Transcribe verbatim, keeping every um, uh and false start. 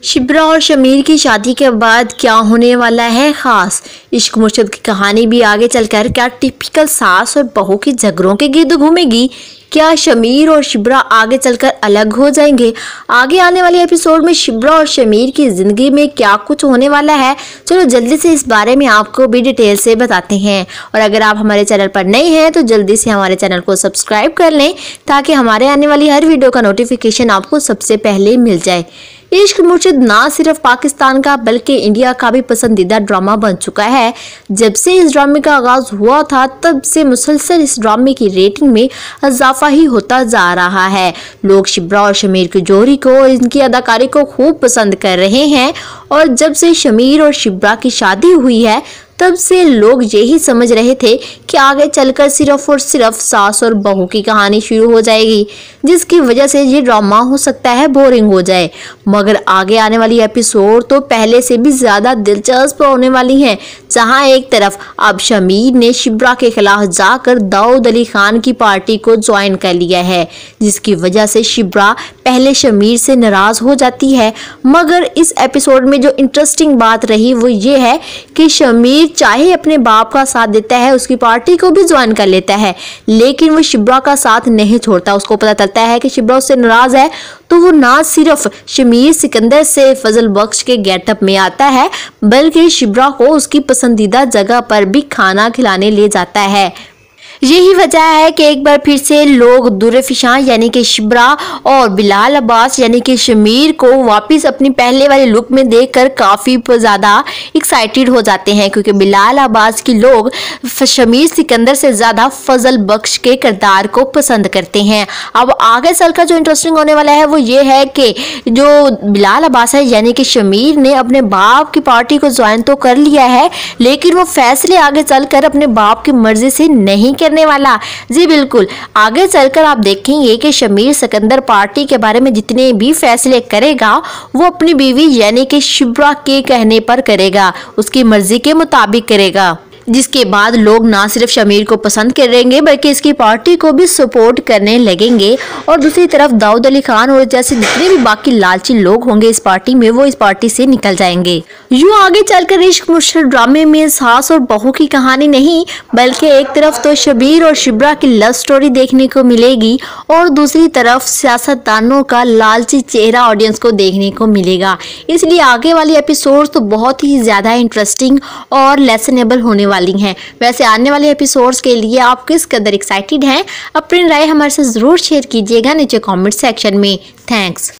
शिब्रा और शमीर की शादी के बाद क्या होने वाला है खास। इश्क मुर्शिद की कहानी भी आगे चलकर क्या टिपिकल सास और बहू के झगड़ों के गिर्द घूमेगी। क्या शमीर और शिब्रा आगे चलकर अलग हो जाएंगे। आगे आने वाले एपिसोड में शिब्रा और शमीर की जिंदगी में क्या कुछ होने वाला है, चलो जल्दी से इस बारे में आपको भी डिटेल से बताते हैं। और अगर आप हमारे चैनल पर नए हैं तो जल्दी से हमारे चैनल को सब्सक्राइब कर लें ताकि हमारे आने वाली हर वीडियो का नोटिफिकेशन आपको सबसे पहले मिल जाए। इश्क मुर्शिद ना सिर्फ पाकिस्तान का बल्कि इंडिया का भी पसंदीदा ड्रामा बन चुका है। जब से इस ड्रामे का आगाज हुआ था तब से मुसलसल इस ड्रामे की रेटिंग में इजाफा ही होता जा रहा है। लोग शिब्रा और शमीर की जोड़ी को और इनकी अदाकारी को खूब पसंद कर रहे हैं और जब से शमीर और शिब्रा की शादी हुई है तब से लोग यही समझ रहे थे कि आगे चलकर सिर्फ और सिर्फ सास और बहू की कहानी शुरू हो जाएगी, जिसकी वजह से ये ड्रामा हो सकता है बोरिंग हो जाए। मगर आगे आने वाली एपिसोड तो पहले से भी ज्यादा दिलचस्प होने वाली हैं, जहां एक तरफ अब शमीर ने शिब्रा के खिलाफ जाकर दाऊद अली खान की पार्टी को ज्वाइन कर लिया है, जिसकी वजह से शिब्रा पहले शमीर से नाराज हो जाती है। मगर इस एपिसोड में जो इंटरेस्टिंग बात रही वो ये है कि शमीर चाहे अपने बाप का साथ देता है, उसकी पार्टी को भी ज्वाइन कर लेता है, लेकिन वो शिब्रा का साथ नहीं छोड़ता। उसको पता चलता है कि शिब्रा उससे नाराज है तो वो ना सिर्फ शमीर सिकंदर से फजल बख्श के गेटअप में आता है बल्कि शिब्रा को उसकी पसंदीदा जगह पर भी खाना खिलाने ले जाता है। यही वजह है कि एक बार फिर से लोग दुर्फिशां यानी कि शिब्रा और बिलाल अब्बास यानी कि शमीर को वापस अपनी पहले वाले लुक में देखकर काफ़ी ज़्यादा एक्साइटेड हो जाते हैं, क्योंकि बिलाल अब्बास की लोग शमीर सिकंदर से ज़्यादा फजल बख्श के किरदार को पसंद करते हैं। अब आगे चलकर जो इंटरेस्टिंग होने वाला है वो ये है कि जो बिलाल अब्बास है यानी कि शमीर ने अपने बाप की पार्टी को ज्वाइन तो कर लिया है, लेकिन वो फैसले आगे चलकर अपने बाप की मर्जी से नहीं करने वाला। जी बिल्कुल, आगे चलकर आप देखेंगे कि शमीर सिकंदर पार्टी के बारे में जितने भी फैसले करेगा वो अपनी बीवी यानी कि शिब्रा के कहने पर करेगा, उसकी मर्जी के मुताबिक करेगा, जिसके बाद लोग ना सिर्फ शमीर को पसंद करेंगे बल्कि इसकी पार्टी को भी सपोर्ट करने लगेंगे। और दूसरी तरफ दाऊद अली खान और जैसे जितने भी बाकी लालची लोग होंगे इस पार्टी में वो इस पार्टी से निकल जाएंगे। यूँ आगे चलकर इश्क मुर्शिद ड्रामे में सास और बहू की कहानी नहीं बल्कि एक तरफ तो शमीर और शिब्रा की लव स्टोरी देखने को मिलेगी और दूसरी तरफ सियासतदानों का लालची चेहरा ऑडियंस को देखने को मिलेगा। इसलिए आगे वाली एपिसोड तो बहुत ही ज्यादा इंटरेस्टिंग और लेसनेबल होने वाली हैं। वैसे आने वाले एपिसोड्स के लिए आप किस कदर एक्साइटेड हैं, अपनी राय हमारे साथ जरूर शेयर कीजिएगा नीचे कमेंट सेक्शन में। थैंक्स।